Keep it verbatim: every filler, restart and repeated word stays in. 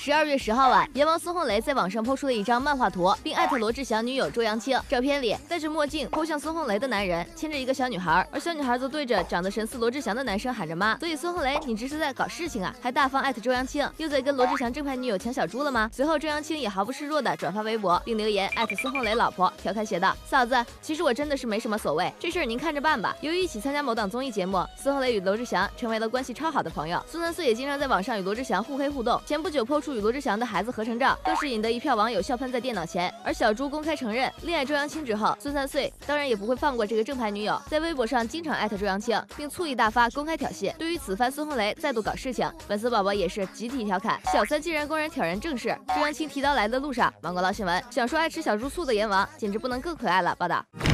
十二月十号晚，阎王孙红雷在网上抛出了一张漫画图，并艾特罗志祥女友周扬青。照片里，戴着墨镜、头像孙红雷的男人牵着一个小女孩，而小女孩则对着长得神似罗志祥的男生喊着妈。所以孙红雷，你这是在搞事情啊？还大方艾特周扬青，又在跟罗志祥正牌女友抢小猪了吗？随后周扬青也毫不示弱的转发微博，并留言艾特孙红雷老婆，调侃写道：嫂子，其实我真的是没什么所谓，这事儿您看着办吧。由于一起参加某档综艺节目，孙红雷与罗志祥成为了关系超好的朋友。孙三岁也经常在网上与罗志祥互黑互动，前不久抛出与罗志祥的孩子合成照，更是引得一票网友笑喷在电脑前。而小猪公开承认恋爱周扬青之后，孙三岁当然也不会放过这个正牌女友，在微博上经常艾特周扬青，并醋意大发公开挑衅。对于此番孙红雷再度搞事情，粉丝宝宝也是集体调侃：小三竟然公然挑人正事。周扬青提刀来的路上，芒果捞新闻想说爱吃小猪醋的阎王简直不能更可爱了。报道。